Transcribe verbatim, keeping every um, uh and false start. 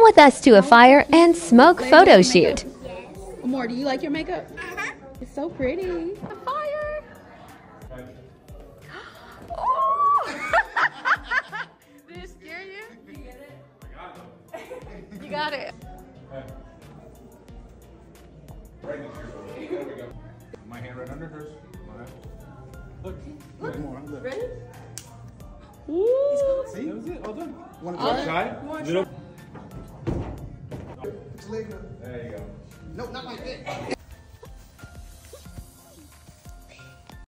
with us to a fire and smoke photo shoot. Amor, do you like your makeup? Uh-huh. It's so pretty. A fire. Oh. Did it scare you? You got it. Right next to your There we go. My hand right under hers. Look. Look more. Look. Ready? Ooh. See? That was it. All done. Want to try? Try? Little. There you go. Nope, not like that.